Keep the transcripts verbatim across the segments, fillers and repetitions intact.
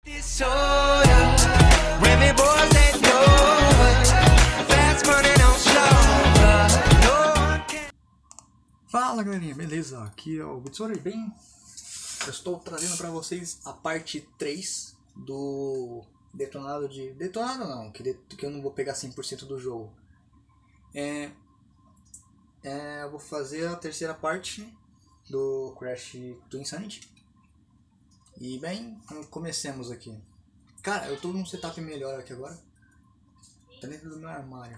Fala galerinha, beleza? Aqui é o Bitsoura, bem? Eu estou trazendo para vocês a parte três do detonado de... Detonado não, que, de... que eu não vou pegar cem por cento do jogo. É... É... Eu vou fazer a terceira parte do Crash Twinsanity. E bem, comecemos aqui. Cara, eu tô num setup melhor aqui agora. Tá dentro do meu armário.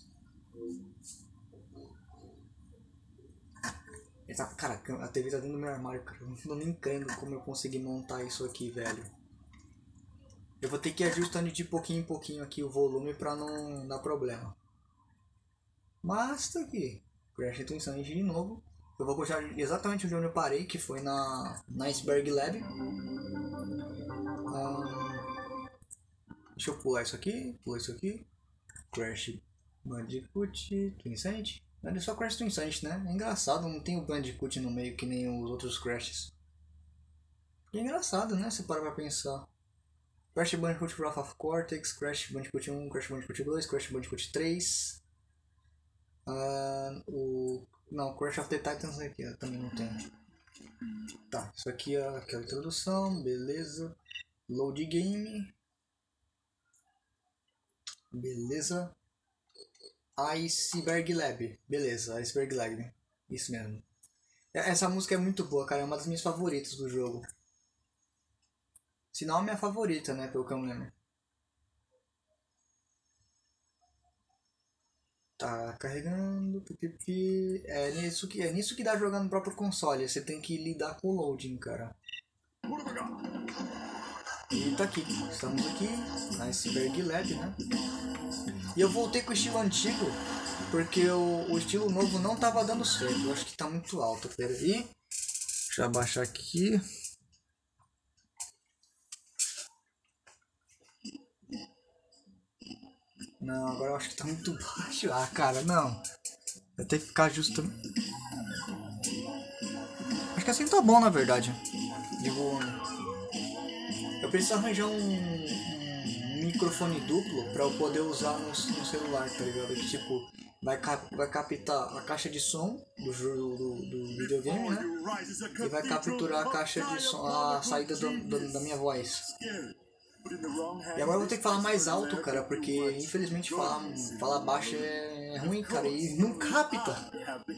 Tá, cara, a T V tá dentro do meu armário, cara. Eu não tô nem crendo como eu consegui montar isso aqui, velho. Eu vou ter que ir ajustando de pouquinho em pouquinho aqui o volume pra não dar problema. Mas tá aqui. Crash Twinsanity de novo. Eu vou puxar exatamente onde eu parei, que foi na, na Iceberg Lab. Ah, deixa eu pular isso aqui, pular isso aqui. Crash Bandicoot Twinsanity. Não é só Crash Twinsanity, né? É engraçado, não tem o Bandicoot no meio que nem os outros Crashes. E é engraçado, né? Se parar pra pensar. Crash Bandicoot Wrath of Cortex, Crash Bandicoot um, Crash Bandicoot dois, Crash Bandicoot três. Uh, o... Não, Crash of the Titans aqui ó, também não tem. Tá, isso aqui é aquela introdução, beleza. Load game. Beleza. Iceberg Lab, beleza, Iceberg Lab, isso mesmo. Essa música é muito boa, cara, é uma das minhas favoritas do jogo. Se não a minha favorita, né, pelo que eu me lembro. Tá carregando, pipipi. É nisso que, é nisso que dá jogar no próprio console, você tem que lidar com o loading, cara. E tá aqui, estamos aqui na Iceberg Lab, né? E eu voltei com o estilo antigo, porque o, o estilo novo não tava dando certo. Eu acho que tá muito alto, pera aí. Deixa eu abaixar aqui. Não, agora eu acho que tá muito baixo. Ah, cara, não. Vai ter que ficar justo. Acho que assim tá bom, na verdade. De volume. Eu preciso arranjar um, um microfone duplo pra eu poder usar no, no celular, tá ligado? Que tipo, vai, cap, vai captar a caixa de som do, do, do videogame, né? E vai capturar a caixa de som, a saída do, do, da minha voz. E agora eu vou ter que falar mais alto, cara, porque infelizmente falar, falar baixo é ruim, cara, e não capta.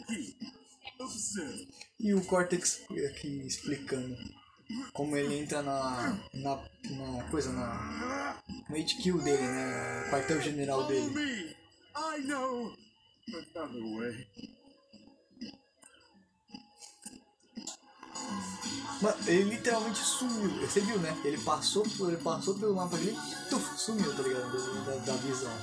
E o Cortex aqui explicando como ele entra na, na, na coisa, na, no H Q dele, né, quartel general dele. Mano, ele literalmente sumiu, você viu, né? Ele passou, ele passou pelo mapa ali e tuf, sumiu, tá ligado? Da, da visão.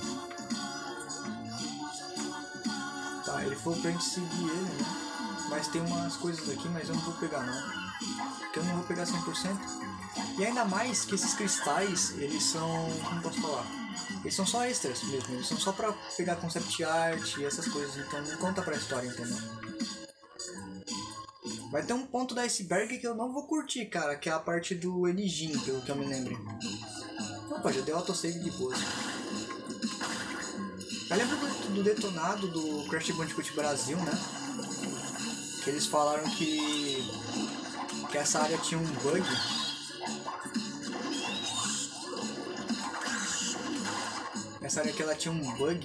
Tá, ele falou pra gente seguir ele, né? Mas tem umas coisas aqui, mas eu não vou pegar não. Porque eu não vou pegar cem por cento. E ainda mais que esses cristais, eles são, como posso falar? Eles são só extras mesmo, eles são só pra pegar concept art e essas coisas, então não conta pra história, entendeu? Vai ter um ponto da Iceberg que eu não vou curtir, cara, que é a parte do Enigin, pelo que eu me lembro. Opa, já deu autosave de boas. Eu lembro do, do detonado do Crash Bandicoot Brasil, né? Que eles falaram que, que essa área tinha um bug. Essa área que ela tinha um bug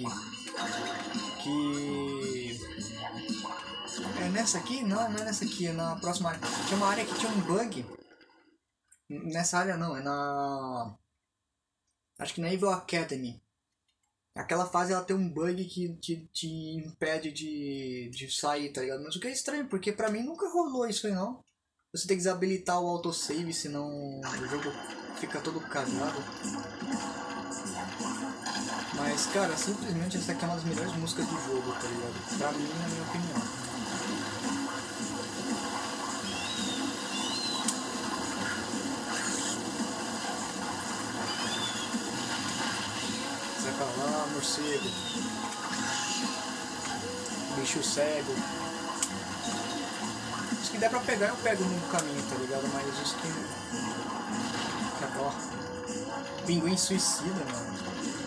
que... É nessa aqui? Não, não é nessa aqui, é na próxima área. Tinha uma área que tinha um bug. Nessa área não, é na... Acho que na Evil Academy. Aquela fase ela tem um bug que te, te impede de, de sair, tá ligado? Mas o que é estranho, porque pra mim nunca rolou isso aí não. Você tem que desabilitar o autosave, senão o jogo fica todo cagado. Mas cara, simplesmente essa aqui é uma das melhores músicas do jogo, tá ligado? Pra mim, na minha opinião. Sai pra lá, morcego. Bicho cego. Os que der pra pegar eu pego no caminho, tá ligado? Mas os que... Sai pra lá. Pinguim suicida, mano.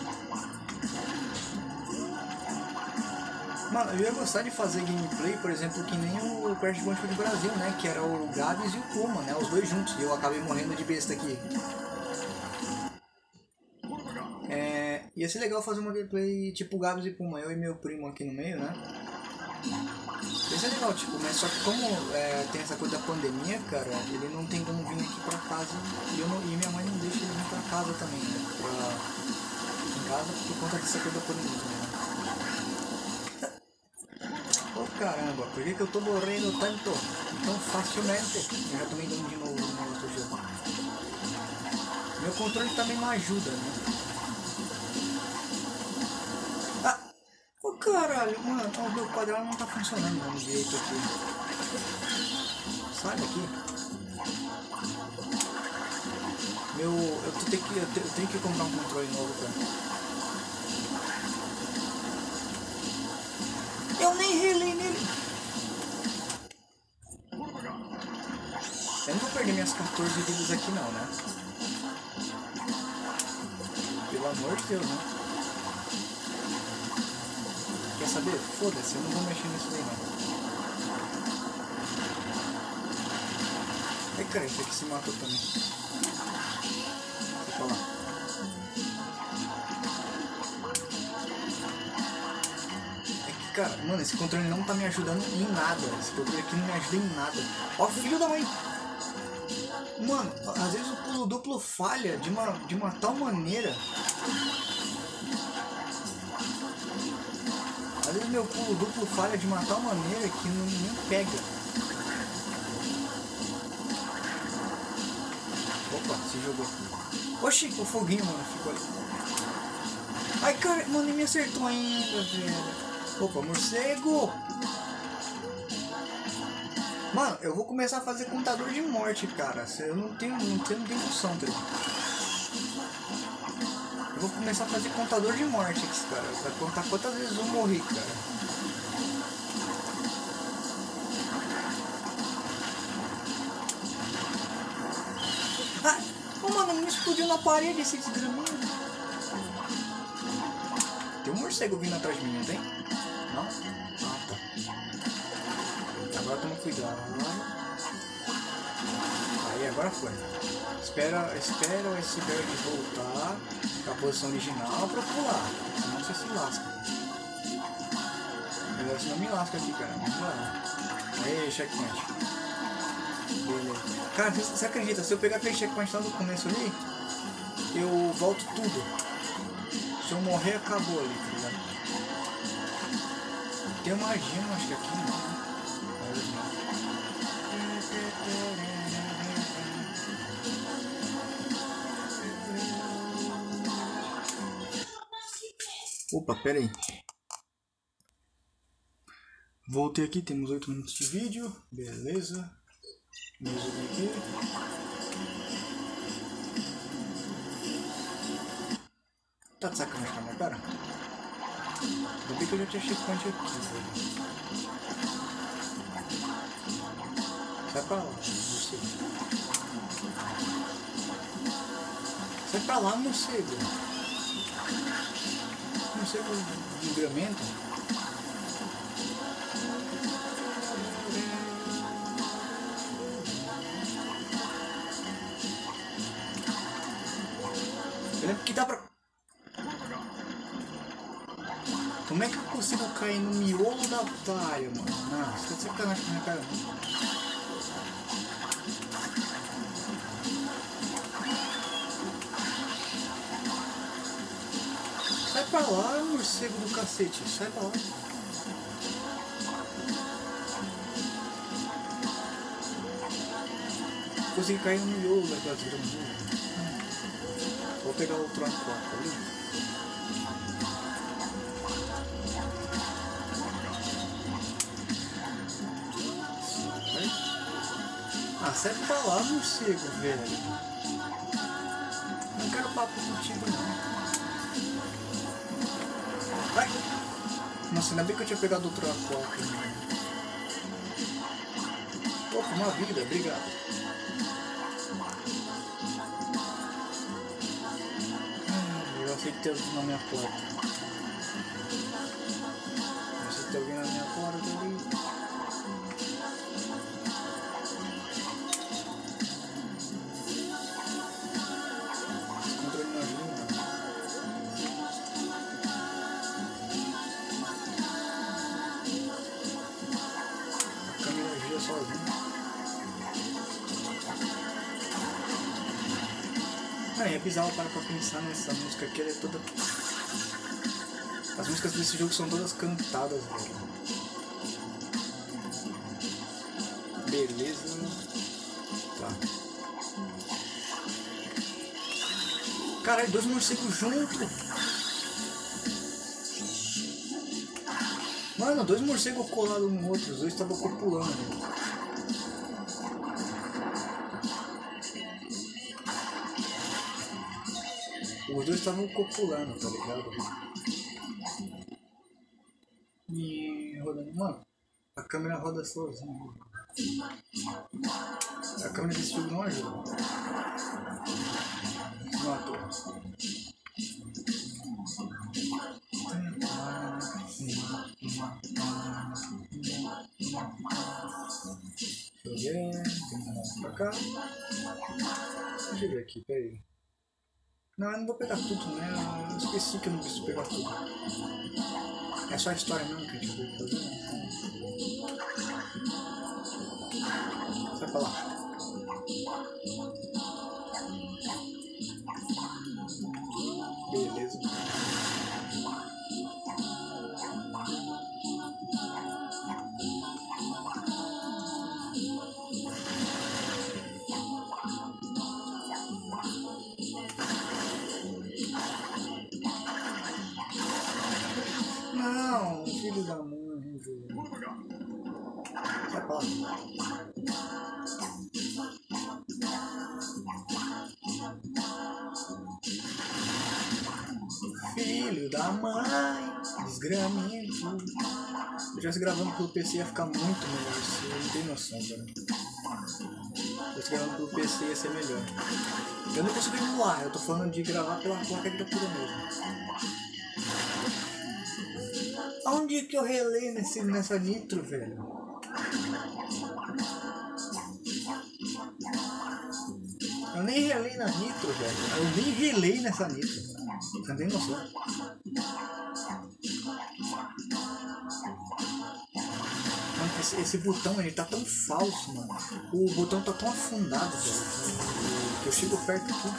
Mano, eu ia gostar de fazer gameplay, por exemplo, que nem o Crash Bandicoot Brasil, né? Que era o Gabs e o Puma, né? Os dois juntos. E eu acabei morrendo de besta aqui. É, ia ser legal fazer uma gameplay tipo Gabs e Puma, eu e meu primo aqui no meio, né? Ia ser legal, tipo, mas só que como é, tem essa coisa da pandemia, cara, ele não tem como vir aqui pra casa e, eu não, e minha mãe não deixa ele vir pra casa também, né? Pra, em casa por conta dessa coisa da pandemia, né? Oh caramba, por que, que eu tô morrendo tanto, tão facilmente? Eu já tomei dano de novo no negócio do jogo. Meu controle também não ajuda, né? Ah! Oh caralho, mano, o meu quadrado não tá funcionando no direito aqui. Sai daqui. Meu. Eu, tô, tenho que, eu, te, eu tenho que comprar um controle novo, cara. Eu nem relei nele. Eu não vou perder minhas quatorze vidas aqui não, né? Pelo amor de Deus, né? Quer saber? Foda-se, eu não vou mexer nisso daí não. Ai, cara, esse aqui se matou também. Deixa eu falar. Cara, mano, esse controle não tá me ajudando em nada. Esse controle aqui não me ajuda em nada. Ó, filho da mãe! Mano, às vezes o pulo duplo falha de uma, de uma tal maneira. Às vezes meu pulo duplo falha de uma tal maneira que não nem pega. Opa, se jogou. Oxi, o foguinho, mano, ficou ali. Ai, cara, mano, nem me acertou ainda, velho. Opa, morcego! Mano, eu vou começar a fazer contador de morte, cara. Eu não tenho, não tenho, não tenho noção, tá ligado? Eu vou começar a fazer contador de morte, cara. Pra contar quantas vezes eu morri, cara. Ah! Oh, mano, me explodiu na parede esse desgraminho. Tem um morcego vindo atrás de mim, não tem? Não? Ah, tá. Agora toma cuidado. Aí, agora foi. Espera, espera o iceberg voltar para a posição original para pular. Senão você se lasca. Agora senão me lasca aqui, cara. Vamos lá. Aí, checkpoint. Beleza. Cara, você acredita? Se eu pegar aquele checkpoint lá do começo ali, eu volto tudo. Se eu morrer, acabou ali, tá ligado? Tem uma gema, acho que aqui não. Opa, pera aí. Voltei aqui, temos oito minutos de vídeo. Beleza. Vamos ver aqui. Tá de sacanagem com a minha cara? Ainda bem que eu já tinha checkpoint aqui, velho. Sai pra lá, morcego. Sai pra lá, morcego. Morcego de livramento. Eu lembro que dá pra... Como é que eu consigo cair no miolo da área, mano? Não, você tá de sacanagem com a minha cara. Sai pra lá, morcego do cacete. Sai pra lá. Consegui cair no miolo daquela desgraçada. Vou pegar outro aquático ali. Ah, sai pra lá, morcego, velho. Não quero papo contigo, não. Vai! Nossa, ainda bem que eu tinha pegado outro aquático. Opa, uma vida, obrigado. tem alguém na minha porta. Não sei se tem alguém na minha porta ali. Esse controle não ajuda. A câmera gira sozinha. Ah, é bizarro para pra pensar nessa música aqui, ela é toda... As músicas desse jogo são todas cantadas, velho. Beleza. Tá. Caralho, dois morcegos juntos. Mano, dois morcegos colados um no outro, os dois estavam copulando, velho. Os dois estavam copulando, tá ligado? E rodando. Mano, a câmera roda sozinha. A câmera desse jogo não ajuda. Matou. Deixa eu ver. Vamos pra cá. Deixa eu ver aqui, peraí. Não, eu não vou pegar tudo, né? Eu esqueci que eu não preciso pegar tudo. É só a história mesmo que a gente vai fazer. Sai pra lá. Beleza. Não, filho da mãe, velho. Sai pra lá. Filho da mãe, desgramento. Se eu estivesse gravando pelo P C ia ficar muito melhor. Você não tem noção, cara. Se eu estivesse gravando pelo P C ia ser melhor. Eu não consigo emular, eu tô falando de gravar pela placa de captura mesmo. Onde que eu relei nesse, nessa nitro, velho? Eu nem relei na nitro, velho. Eu nem relei nessa nitro. Você não tem noção. Mano, esse, esse botão, ele tá tão falso, mano. O botão tá tão afundado, velho. Que eu chego perto aqui.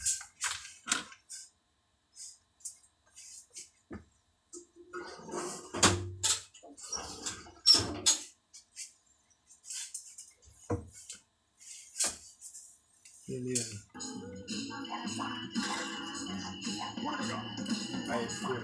Beleza. Aí foi.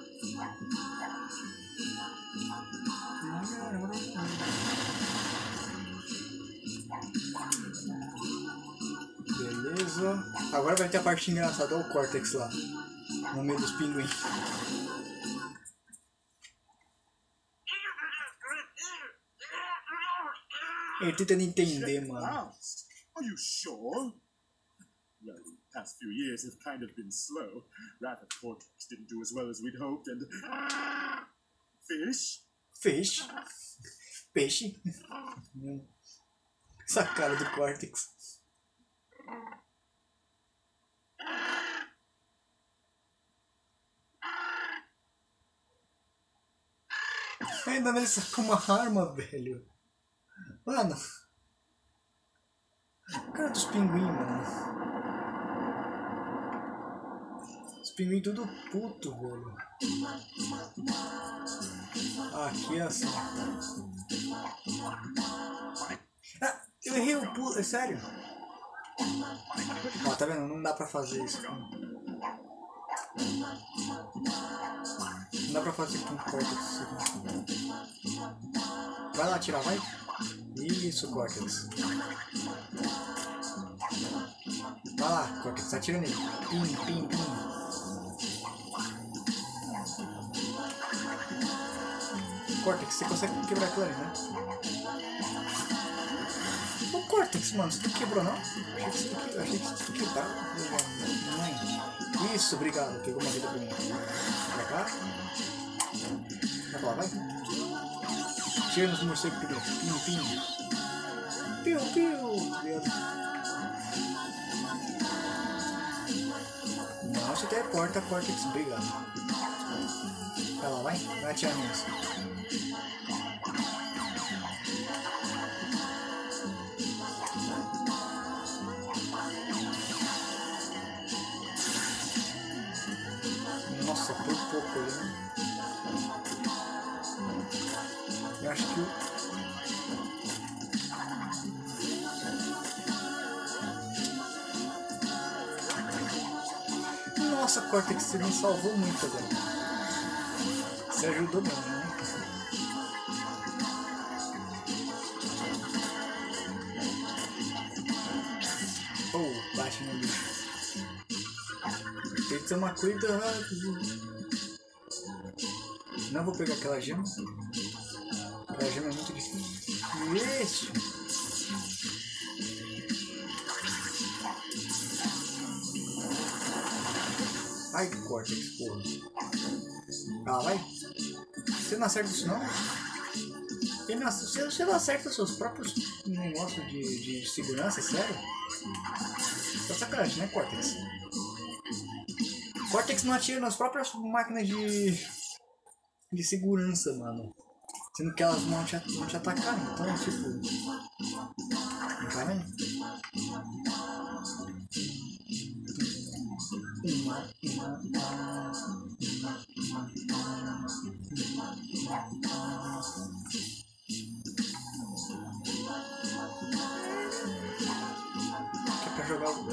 Beleza. Agora vai ter a parte engraçada, olha o Cortex lá. No meio dos pinguins. Ele tentando entender, mano. Are you sure? Well, the past few years have kind of been slow. Rapid Cortex didn't do as well as we'd hoped, and... Fish? Fish? Peixe? Essa cara do Cortex. Ainda ele sacou uma arma, velho. Mano. Cara dos pinguins, mano. Os pinguins tudo puto, velho. Ah, aqui é assim. Ah, eu errei o pulo, é sério? Ó, tá vendo? Não dá pra fazer isso. Não dá pra fazer com Cortex. Vai lá atirar, vai. Isso, Cortex. Vai lá, Cortex, atira nele. Pim, pim, pim. Cortex, você consegue quebrar aquilo ali, né? Ô Cortex, mano, você não quebrou não? Achei que você, que... Achei que você quebrava. Não é? Isso, obrigado. Pegou uma vida pra mim. Pra cá. Vai pra lá, vai. Tira nos morcegos primeiro. Pim, pim. Piu, piu. Não se teleporta, Cortex. Obrigado. Vai lá, vai. Vai atirar neles. Nossa, por pouco ali. Eu acho que o... Nossa, Cortex, você me salvou muito agora. Você ajudou mesmo, né? Oh, bate no bicho. Tem que tomar cuidado. Não vou pegar aquela gema. Aquela gema é muito difícil. Ai, Cortex, porra. Ah, vai. Você não acerta isso não? Você não, você não acerta seus próprios negócios de, de segurança, sério? Tá sacanagem, né, Cortex? Cortex não atira nas próprias máquinas de, de segurança, mano. Sendo que elas vão te, vão te atacar, então, tipo... Não tá vendo? Uma, uma, que é pra jogar o...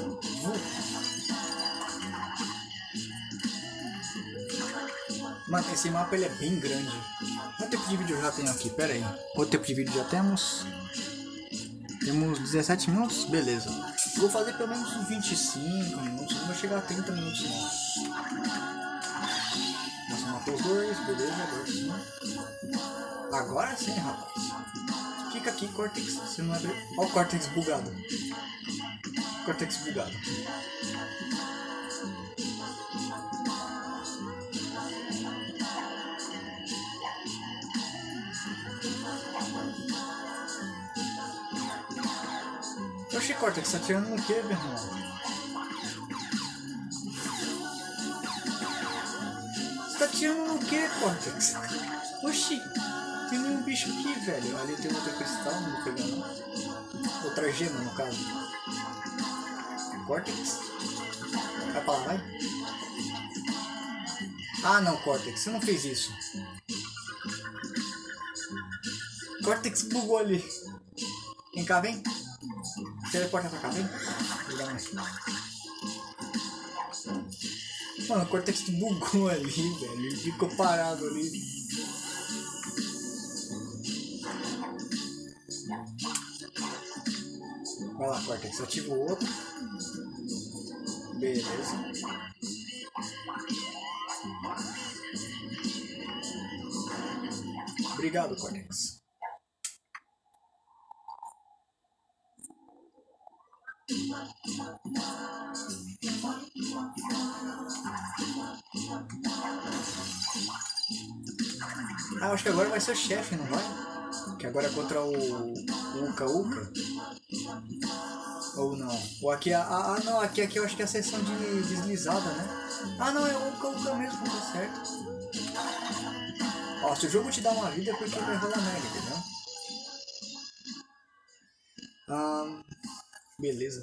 Mano, esse mapa ele é bem grande. Quanto tempo de vídeo eu já tenho aqui? Pera aí. Quanto tempo de vídeo já temos? Temos dezessete minutos? Beleza. Vou fazer pelo menos uns vinte e cinco minutos. Não vou chegar a trinta minutos não. Nossa, matou os dois. Beleza, agora sim. Agora sim, rapaz. Fica aqui, Cortex. Você não abre... Olha o Cortex bugado. Cortex bugado. Oxi, Cortex, tá atirando no que, meu irmão? Você tá atirando no que, Cortex? Oxi, tem nenhum bicho aqui, velho. Ali tem outro cristal, não vou pegar não. Outra gema, no caso. Cortex? Vai pra lá, vai. Ah, não, Cortex, você não fez isso. Cortex bugou ali. Vem cá, vem. Teleporta pra cá, vem. Vou dar mais. Mano, o Cortex bugou ali, velho. Ele ficou parado ali. Vai lá, Cortex. Ativa o outro. Beleza. Obrigado, Cortex. Ah, acho que agora vai ser o chefe, não vai? Que agora é contra o Uka Uka. Ou não? Ou aqui, ah, ah não, aqui, aqui eu acho que é a seção de deslizada, né? Ah não, é o Uka Uka mesmo, tá certo. Ó, se o jogo te dá uma vida é porque vai rolar merda, entendeu? Ah, beleza.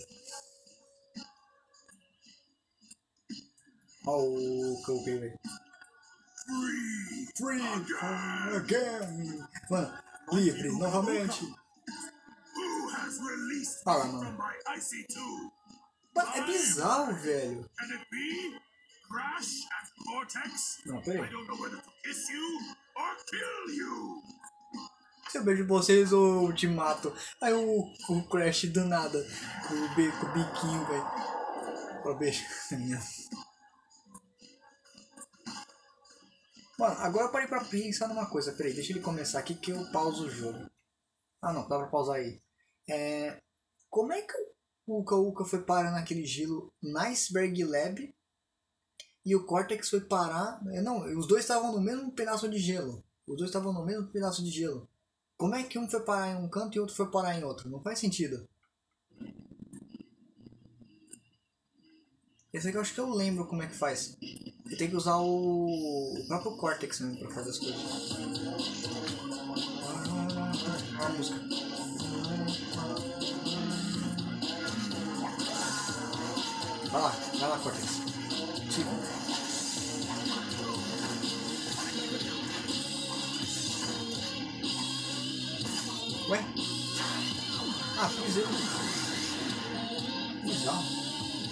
Ó o Uka Uka aí, velho. Free, free again. Mano, livre novamente. Fala, mano. Mano, é bizarro, velho. Não, peraí. Se eu beijo vocês ou eu te mato. Aí o, o Crash do nada. Com o, be, com o biquinho, velho. Ó, beijo. Mano, agora eu parei pra pensar numa coisa. Peraí, deixa ele começar aqui que eu pauso o jogo. Ah não, dá pra pausar aí. É... Como é que o Uka Uka foi parar naquele gelo no Iceberg Lab? e o Cortex foi parar... Não, os dois estavam no mesmo pedaço de gelo. Os dois estavam no mesmo pedaço de gelo. Como é que um foi parar em um canto e outro foi parar em outro? Não faz sentido. Esse aqui eu acho que eu lembro como é que faz. Você tem que usar o, o próprio Cortex mesmo pra fazer as coisas. Olha a música. Vai lá, vai lá, Cortex. Tipo. Ué? Ah, pisei. Bizarro.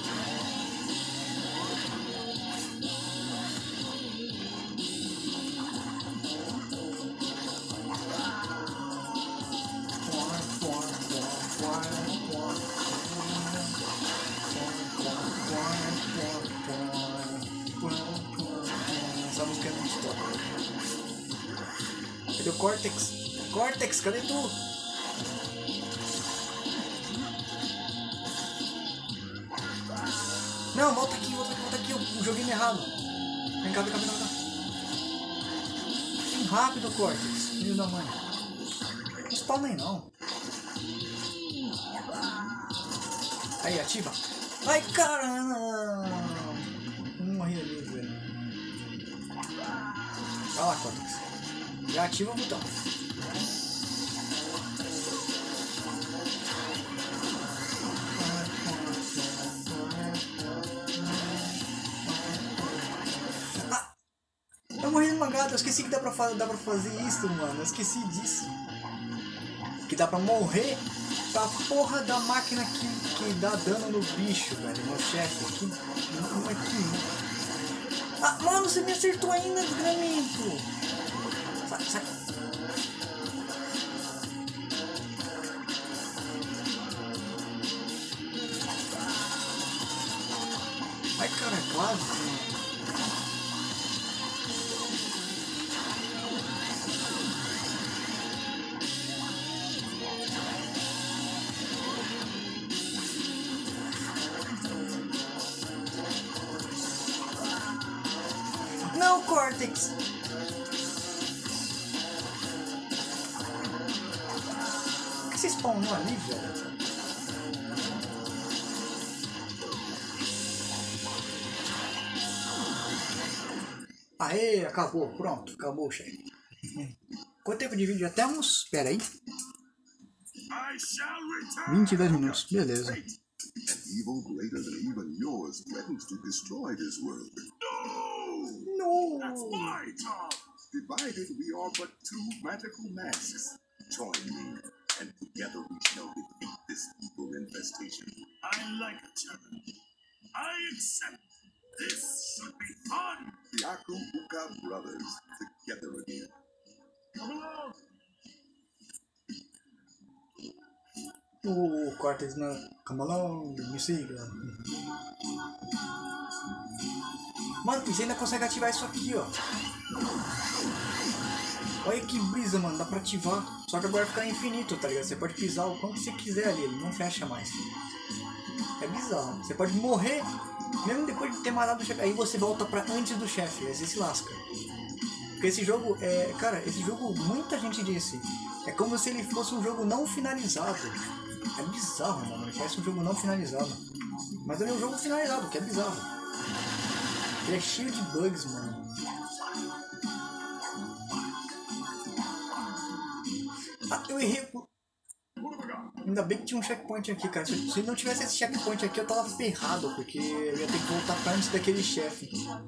Essa música é muito top. Cadê o Cortex? Cortex, cadê tu? Não, volta aqui, volta aqui, volta aqui. Eu joguei errado. Vem cá, vem cá, vem cá, vem cá. Vem rápido, Cortex. Filho da mãe. Não spawna aí, não. Aí, ativa. Ai, caramba. Não morri ali, velho. Vai lá, Cortex. Já ativa o botão. Ah, eu morri numa gata. Eu esqueci que dá pra, dá pra fazer isso, mano. Eu esqueci disso. Que dá pra morrer pra porra da máquina que, que dá dano no bicho, velho. No chefe. Que, não é que... Ah, mano, você me acertou ainda, desgramento. Sai, sai. Ai, cara, é quase. Não, Cortex! Por que você spawnou ali, velho? Aê, acabou, pronto, acabou, chefe. Quanto tempo de vídeo já temos? Espera aí. vinte e dois minutos, beleza. An evil greater than even yours threatens to destroy this world. No! That's my job! Divided, we are but two magical masks. Join me, and together we shall defeat this evil infestation. I like a challenge. I accept. This should be fun. The Aku Uka brothers, together again. Come along. O Cortex na... Come along, me siga. Mano, e você ainda consegue ativar isso aqui, ó. Olha que brisa, mano. Dá pra ativar. Só que agora fica infinito, tá ligado? Você pode pisar o quanto você quiser ali. Ele não fecha mais. É bizarro. Você pode morrer, mesmo depois de ter matado o chefe. Aí você volta pra antes do chefe. Aí você se lasca. Porque esse jogo é... Cara, esse jogo, muita gente disse. É como se ele fosse um jogo não finalizado. É bizarro, mano. Ele parece um jogo não finalizado. Mas ele é um jogo finalizado, que é bizarro. Ele é cheio de bugs, mano. Ah, eu errei. Ainda bem que tinha um checkpoint aqui, cara. Se, se não tivesse esse checkpoint aqui, eu tava ferrado. Porque eu ia ter que voltar pra antes daquele chefe.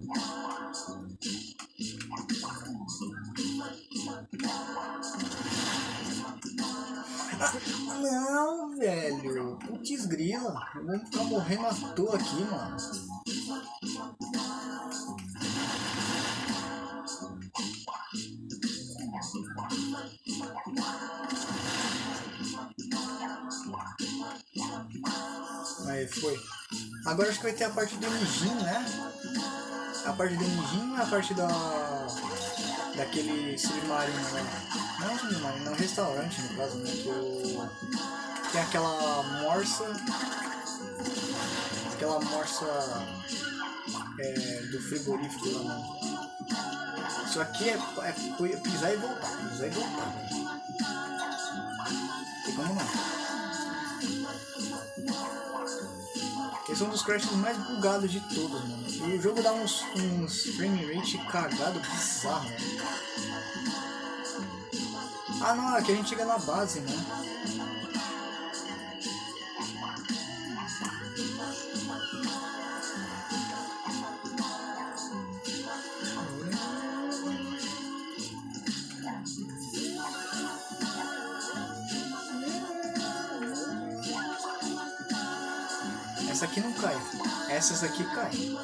Ah, não, velho. Putz grila. Eu vou ficar morrendo à toa aqui, mano. Aí, foi. Agora acho que vai ter a parte do Nijin, né? A parte do Nijin é a parte da... daquele submarino, né? Não submarino, não, restaurante no caso, né? Que o... tem aquela morsa... Aquela morsa... É, do frigorífico lá, mano. Isso aqui é, é pisar e voltar, pisar e voltar, velho. Tem como não. Esse é um dos crashes mais bugados de todos, mano. E o jogo dá uns, uns frame rate cagado bizarro, velho. Ah não, aqui a gente chega na base, né? Essa aqui não cai. Essas aqui caem.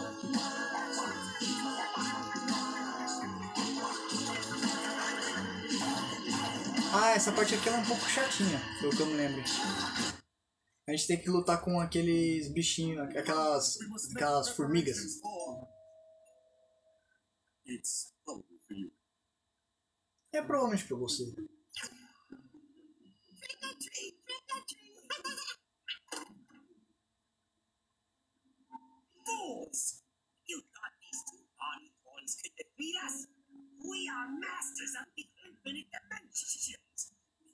Ah, essa parte aqui ela é um pouco chatinha, pelo que eu me lembro. A gente tem que lutar com aqueles bichinhos, aquelas, aquelas formigas. É provavelmente pra você. Fools! You thought these two body boys could defeat us? We are masters of the infinite dimensions.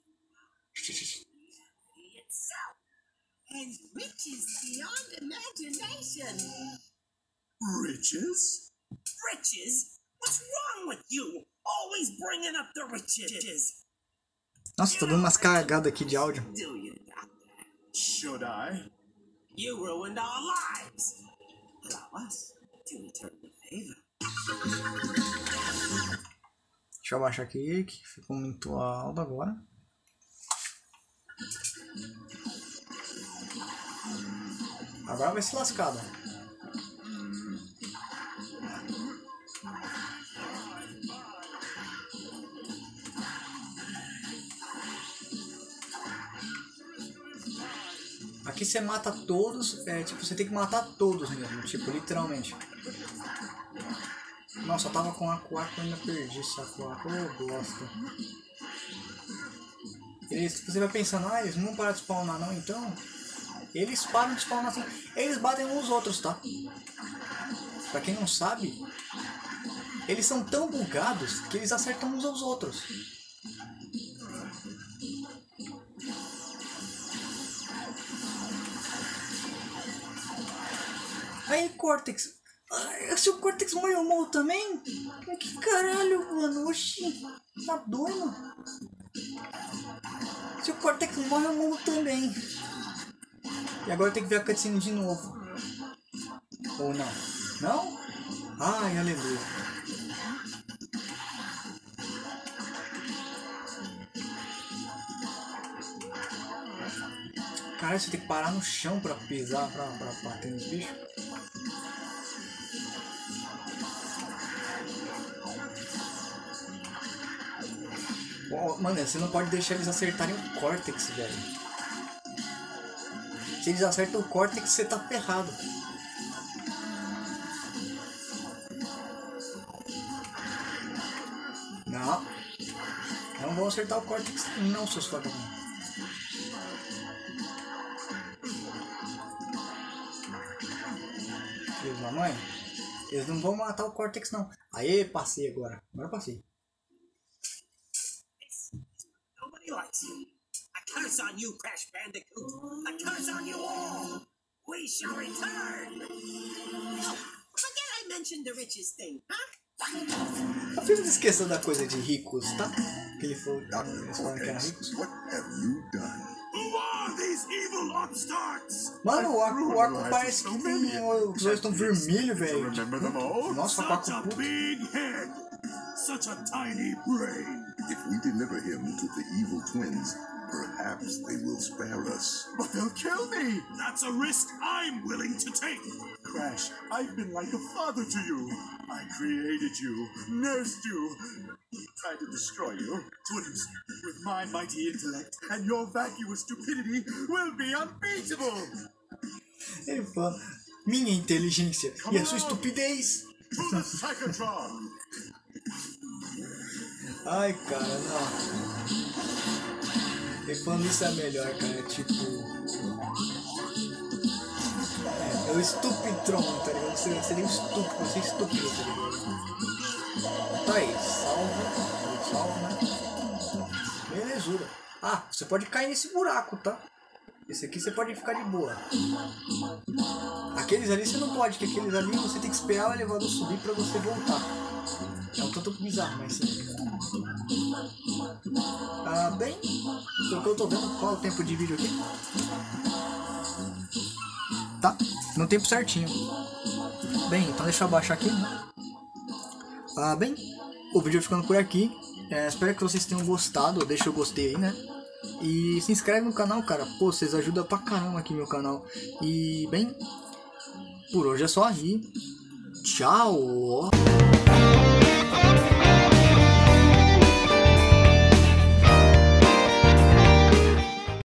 Reality itself. And riches beyond imagination. Riches? Riches? What's wrong with you? Always bringing up the riches. Nossa, tô dando umas cagadas aqui de áudio. Do you, Doctor? Should I? You ruined our lives. Allow us to return the favor. Deixa eu abaixar aqui, que ficou muito alto agora. Agora vai se lascar, né? Aqui você mata todos, é tipo, você tem que matar todos mesmo, tipo, literalmente. Nossa, eu tava com a Aquaco e ainda perdi essa Aquaco, eu gosto. Eles, você vai pensando, ah, eles não vão parar de spawnar não, então... Eles param de spawnar assim, eles batem uns outros, tá? Pra quem não sabe, eles são tão bugados que eles acertam uns aos outros. Aí, Cortex. Ah, se o Cortex morre, eu morro também? Que caralho, mano. Oxi. Tá doido? Se o Cortex morre, eu morro também. E agora tem que ver a cutscene de novo. Ou não? Não? Ai, aleluia. Cara, você tem que parar no chão pra pisar, pra, pra bater nos bichos. Oh, mano, você não pode deixar eles acertarem o Cortex, velho. Se eles acertam o Cortex, você tá ferrado. Não. Não vão acertar o Cortex, não, seus vagabundos. Filhos da mãe, eles não vão matar o Cortex, não. Aê, passei agora. Agora passei. Nobody likes you. A curse on you, Crash Bandicoot. A curse on you all. We shall return. Oh, forget I mentioned the riches thing, huh? A filha não esqueça da coisa de ricos, tá? Que ele falou, eles falaram que eram ricos. What have you done? Who are these evil upstarts? Mano, o arco, o arco parece que tem, os olhos estão vermelhos, velho. Remember them all? Nossa, o Such a arco puto. big head. Such a tiny brain. If we deliver him to the evil twins, perhaps they will spare us. But they'll kill me. That's a risk I'm willing to take. Crash, I've been like a father to you. I created you, nursed you, tried to destroy you. Twins, with my mighty intellect and your vacuous stupidity, will be unbeatable. Ele fala, minha inteligência e a sua estupidez. To the Psychotron. Ai, cara, não. Ele falando isso é melhor, cara. Tipo... É, o Stupidron, tá ligado? Você seria um estúpido, você é estúpido, tá ligado? Tá aí, salva. Salva, né? Belezura. Ah, você pode cair nesse buraco, tá? Esse aqui você pode ficar de boa. Aqueles ali você não pode, porque aqueles ali você tem que esperar o elevador subir pra você voltar. É um tanto bizarro, mas sim. Ah, bem, pelo que eu tô vendo, qual é o tempo de vídeo aqui? Tá, no tempo certinho. Bem, então deixa eu abaixar aqui, né? Ah, bem, o vídeo ficando por aqui. É, espero que vocês tenham gostado, deixa o gostei aí, né? E se inscreve no canal, cara. Pô, vocês ajudam pra caramba aqui no meu canal. E, bem, por hoje é só aí. Tchau!